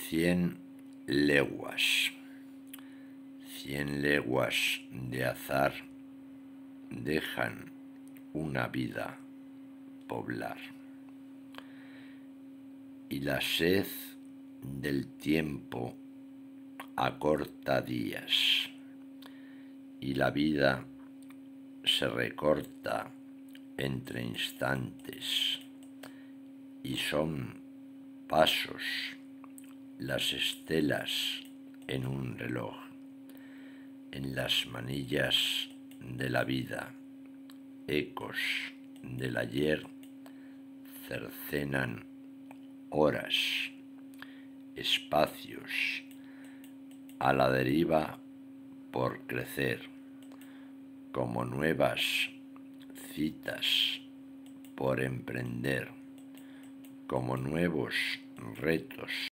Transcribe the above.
100 leguas. 100 leguas de azar dejan una vida poblar. Y la sed del tiempo acorta días, y la vida se recorta entre instantes, y son pasos las estelas en un reloj. En las manillas de la vida, ecos del ayer cercenan horas, espacios a la deriva por crecer, como nuevas citas por emprender, como nuevos retos